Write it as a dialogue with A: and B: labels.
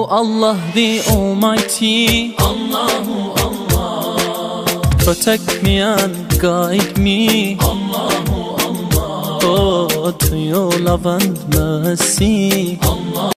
A: Allah the Almighty, Allahu Allah, protect me and guide me, Allahu Allah, oh, to your love and mercy, Allah.